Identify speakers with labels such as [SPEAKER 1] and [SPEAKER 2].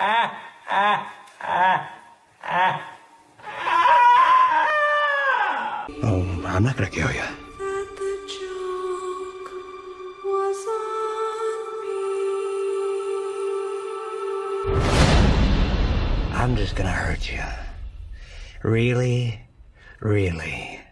[SPEAKER 1] Oh, I'm not gonna kill you. I'm just gonna hurt you. Really, really